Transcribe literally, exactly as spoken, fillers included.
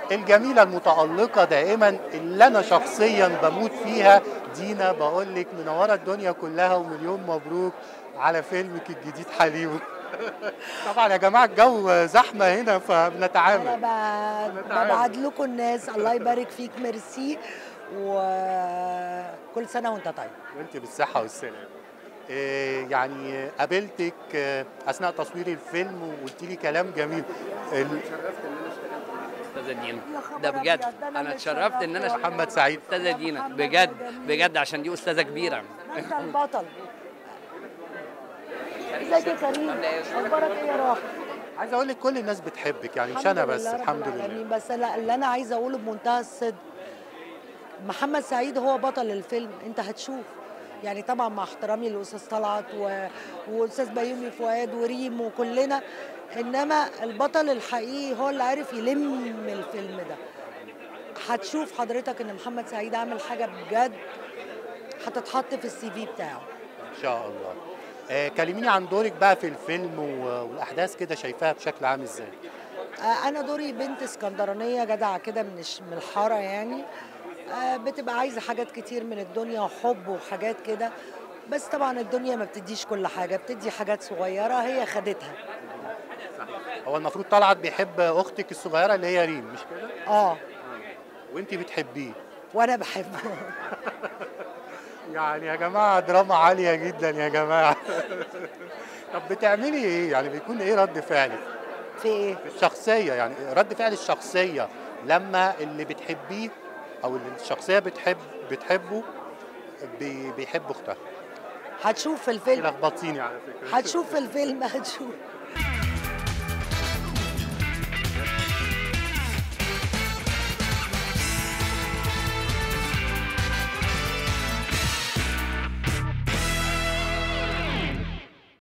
الجميلة المتألقة دائما اللي أنا شخصيا بموت فيها، دينا. بقول لك منورة الدنيا كلها ومليون مبروك على فيلمك الجديد حليم. طبعا يا جماعة الجو زحمة هنا فبنتعامل. انا ببعت لكم الناس. الله يبارك فيك، ميرسي، وكل سنه وانت طيب. وانت بالصحة والسلامة. إيه يعني قابلتك اثناء تصوير الفيلم وقلت لي كلام جميل. ال... استاذه دينا، ده بجد انا اتشرفت ان انا محمد سعيد. استاذه دينا بجد بجد عشان دي استاذه كبيره. انت البطل. ازيك يا كريم؟ اخبارك ايه يا راح؟ عايز اقول لك كل الناس بتحبك، يعني مش انا بس. الحمد لله. بس لا، اللي انا عايزه اقوله بمنتهى الصدق، محمد سعيد هو بطل الفيلم. انت هتشوف يعني، طبعا مع احترامي للاستاذ طلعت و... واستاذ بيومي فؤاد وريم وكلنا، انما البطل الحقيقي هو اللي عارف يلم الفيلم ده. هتشوف حضرتك ان محمد سعيد عامل حاجه بجد هتتحط في السي في بتاعه ان شاء الله. آه كلميني عن دورك بقى في الفيلم والاحداث كده شايفاها بشكل عام ازاي؟ آه انا دوري بنت اسكندرانيه جدعه كده من من الحاره يعني، آه بتبقى عايزه حاجات كتير من الدنيا وحب وحاجات كده، بس طبعا الدنيا ما بتديش كل حاجه، بتدي حاجات صغيره هي خدتها. هو المفروض طلعت بيحب اختك الصغيره اللي هي ريم، مش كده؟ اه. وانت بتحبيه وانا بحبه. يعني يا جماعه دراما عاليه جدا يا جماعه. طب بتعملي ايه؟ يعني بيكون ايه رد فعلك؟ في ايه؟ في الشخصيه، يعني رد فعل الشخصيه لما اللي بتحبيه او اللي الشخصيه بتحب بتحبه بي بيحب اختها. هتشوف في الفيلم. لخبطيني على فكره. هتشوف في الفيلم، هتشوف.